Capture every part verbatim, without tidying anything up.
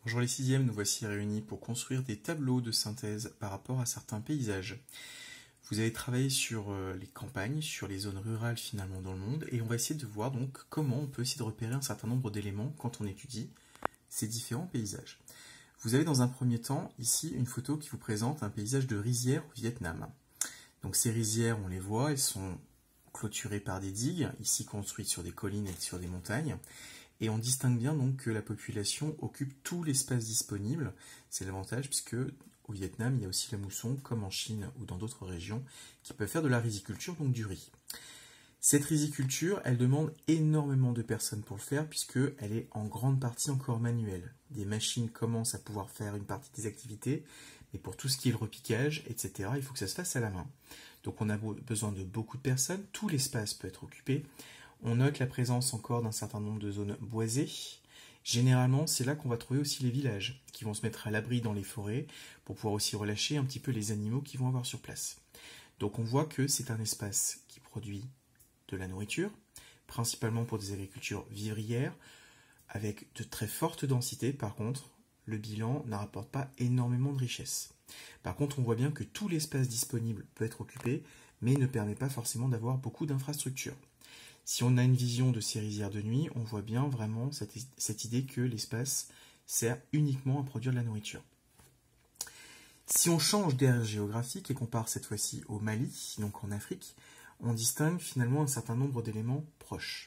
Bonjour les sixièmes, nous voici réunis pour construire des tableaux de synthèse par rapport à certains paysages. Vous avez travaillé sur euh, les campagnes, sur les zones rurales finalement dans le monde, et on va essayer de voir donc comment on peut essayer de repérer un certain nombre d'éléments quand on étudie ces différents paysages. Vous avez dans un premier temps ici une photo qui vous présente un paysage de rizières au Vietnam. Donc ces rizières, on les voit, elles sont clôturées par des digues, ici construites sur des collines et sur des montagnes. Et on distingue bien donc que la population occupe tout l'espace disponible. C'est l'avantage puisque au Vietnam, il y a aussi la mousson, comme en Chine ou dans d'autres régions, qui peuvent faire de la riziculture, donc du riz. Cette riziculture, elle demande énormément de personnes pour le faire puisqu'elle est en grande partie encore manuelle. Des machines commencent à pouvoir faire une partie des activités, mais pour tout ce qui est le repiquage, et cetera, il faut que ça se fasse à la main. Donc on a besoin de beaucoup de personnes, tout l'espace peut être occupé. On note la présence encore d'un certain nombre de zones boisées. Généralement, c'est là qu'on va trouver aussi les villages, qui vont se mettre à l'abri dans les forêts, pour pouvoir aussi relâcher un petit peu les animaux qu'ils vont avoir sur place. Donc on voit que c'est un espace qui produit de la nourriture, principalement pour des agricultures vivrières, avec de très fortes densités. Par contre, le bilan ne rapporte pas énormément de richesse. Par contre, on voit bien que tout l'espace disponible peut être occupé, mais ne permet pas forcément d'avoir beaucoup d'infrastructures. Si on a une vision de ces rizières de nuit, on voit bien vraiment cette, cette idée que l'espace sert uniquement à produire de la nourriture. Si on change d'aire géographique et qu'on part cette fois-ci au Mali, donc en Afrique, on distingue finalement un certain nombre d'éléments proches.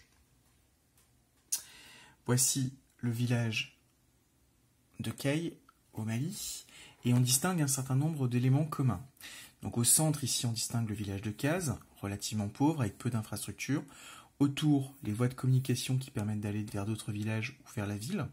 Voici le village de Kay au Mali, et on distingue un certain nombre d'éléments communs. Donc au centre, ici, on distingue le village de Kaz, relativement pauvre, avec peu d'infrastructures. Autour, les voies de communication qui permettent d'aller vers d'autres villages ou vers la ville,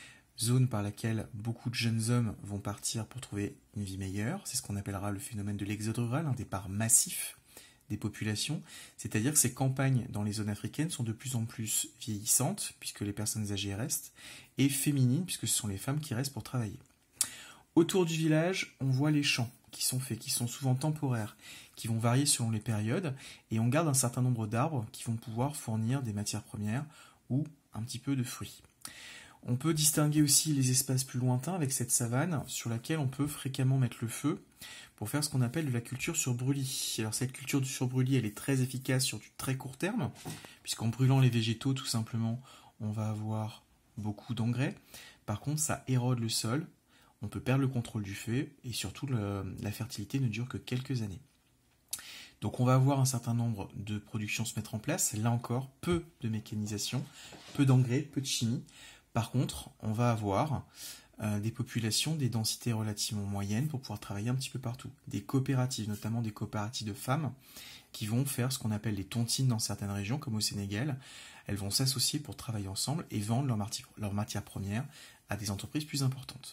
zone par laquelle beaucoup de jeunes hommes vont partir pour trouver une vie meilleure. C'est ce qu'on appellera le phénomène de l'exode rural, un départ massif des populations. C'est-à-dire que ces campagnes dans les zones africaines sont de plus en plus vieillissantes, puisque les personnes âgées restent, et féminines, puisque ce sont les femmes qui restent pour travailler. Autour du village, on voit les champs qui sont faits, qui sont souvent temporaires, qui vont varier selon les périodes, et on garde un certain nombre d'arbres qui vont pouvoir fournir des matières premières ou un petit peu de fruits. On peut distinguer aussi les espaces plus lointains avec cette savane sur laquelle on peut fréquemment mettre le feu pour faire ce qu'on appelle de la culture sur brûlis. Alors cette culture sur brûlis, elle est très efficace sur du très court terme, puisqu'en brûlant les végétaux, tout simplement, on va avoir beaucoup d'engrais. Par contre, ça érode le sol, on peut perdre le contrôle du feu, et surtout le, la fertilité ne dure que quelques années. Donc on va avoir un certain nombre de productions se mettre en place, là encore, peu de mécanisation, peu d'engrais, peu de chimie. Par contre, on va avoir euh, des populations, des densités relativement moyennes pour pouvoir travailler un petit peu partout. Des coopératives, notamment des coopératives de femmes, qui vont faire ce qu'on appelle les tontines dans certaines régions, comme au Sénégal. Elles vont s'associer pour travailler ensemble et vendre leurs matières leur matière premières à des entreprises plus importantes.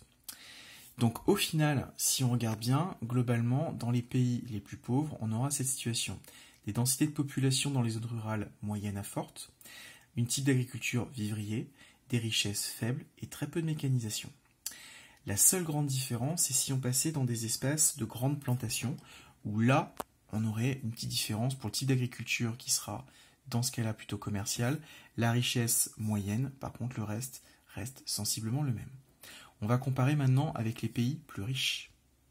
Donc au final, si on regarde bien, globalement, dans les pays les plus pauvres, on aura cette situation. Des densités de population dans les zones rurales moyennes à fortes, une type d'agriculture vivrier, des richesses faibles et très peu de mécanisation. La seule grande différence, c'est si on passait dans des espaces de grandes plantations, où là, on aurait une petite différence pour le type d'agriculture qui sera, dans ce cas-là, plutôt commercial. La richesse moyenne, par contre, le reste reste sensiblement le même. On va comparer maintenant avec les pays plus riches.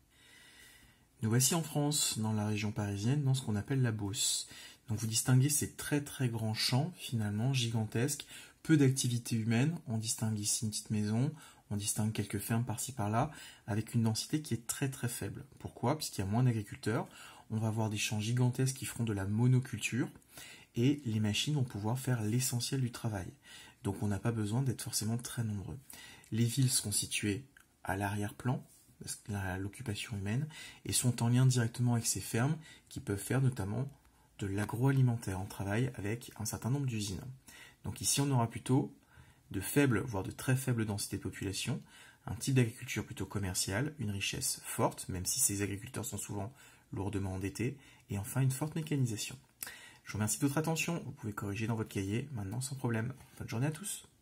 Nous voici en France, dans la région parisienne, dans ce qu'on appelle la Beauce. Donc vous distinguez ces très très grands champs, finalement, gigantesques, peu d'activité humaine. On distingue ici une petite maison, on distingue quelques fermes par-ci par-là, avec une densité qui est très très faible. Pourquoi ? Puisqu'il y a moins d'agriculteurs, on va avoir des champs gigantesques qui feront de la monoculture, et les machines vont pouvoir faire l'essentiel du travail. Donc on n'a pas besoin d'être forcément très nombreux. Les villes sont situées à l'arrière-plan, l'occupation humaine, et sont en lien directement avec ces fermes qui peuvent faire notamment de l'agroalimentaire en travail avec un certain nombre d'usines. Donc ici on aura plutôt de faibles, voire de très faibles densités de population, un type d'agriculture plutôt commerciale, une richesse forte, même si ces agriculteurs sont souvent lourdement endettés, et enfin une forte mécanisation. Je vous remercie de votre attention, vous pouvez corriger dans votre cahier maintenant sans problème. Bonne journée à tous.